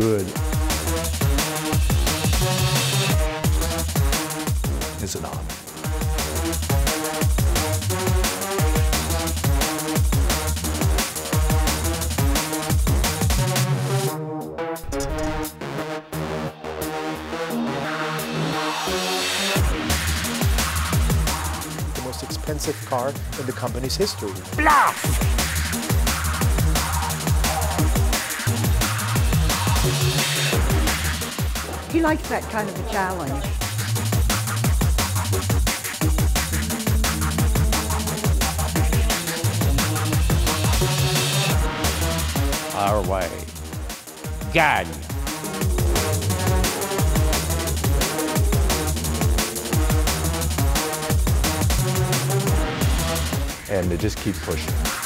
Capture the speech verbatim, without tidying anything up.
good is an honor. The most expensive car in the company's history. Bluff! He likes that kind of a challenge. Our way. God. And to just keep pushing.